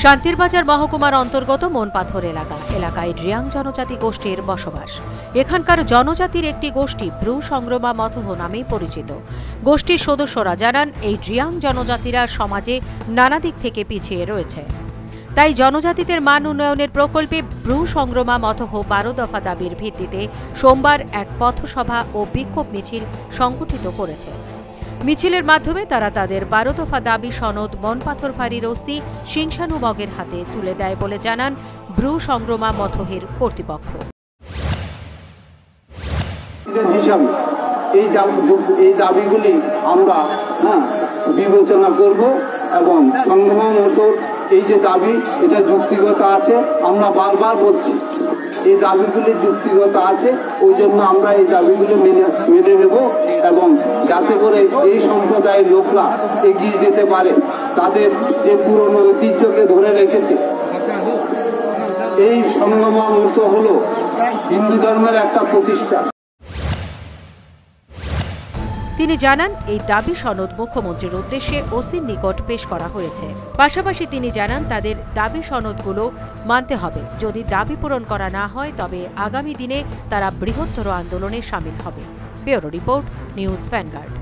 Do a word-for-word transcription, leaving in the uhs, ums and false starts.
শান্তিরবাজার মহকুমার অন্তর্গত মনপাথর এলাকা এলাকায় রিয়াং জনজাতি গোষ্ঠীর বসবাস। এখানকার জনজাতির একটি গোষ্ঠী ব্রু সংগ্রমা মতহ নামে পরিচিত। গোষ্ঠীর সদস্যরা জানান, এই রিয়াং জনজাতিরা সমাজে নানা দিক থেকে পিছিয়ে রয়েছে। তাই জনজাতিদের মান উন্নয়নের প্রকল্পে ব্রু সংগ্রমা মতহ বারো দফা দাবির ভিত্তিতে সোমবার এক পথসভা ও বিক্ষোভ মিছিল সংগঠিত করেছে। মিছিলের মাধ্যমে তারা তাদের বারো দফা দাবি সনদ মনপাথর ফাঁড়ির ওসি সিংশানু মগের হাতে তুলে দেয় বলে জানান ব্রু সংগ্রমা মথহের কর্তৃপক্ষ। এই দাবিগুলি আমরা বিবেচনা করব এবং সংগ্রমা মথর এই যে দাবি এটা যুক্তিগত আছে, আমরা বারবার বলছি এই দাবিগুলি যুক্তিগত আছে, ওই জন্য আমরা এই দাবিগুলো মেনে মেনে নেব এবং যাতে করে এই সম্প্রদায়ের লোকরা এগিয়ে যেতে পারে, তাদের যে পুরনো ঐতিহ্যকে ধরে রেখেছে। এই সংগ্রাম মূর্ত হলো হিন্দু ধর্মের একটা প্রতিষ্ঠান। তিনি জানান, এই দাবি সনদ মুখ্যমন্ত্রীর উদ্দেশ্যে ওসির নিকট পেশ করা হয়েছে। পাশাপাশি তিনি জানান, তাদের দাবি সনদগুলো মানতে হবে। যদি দাবি পূরণ করা না হয় তবে আগামী দিনে তারা বৃহত্তর আন্দোলনে সামিল হবে। Bureau report, news vanguard.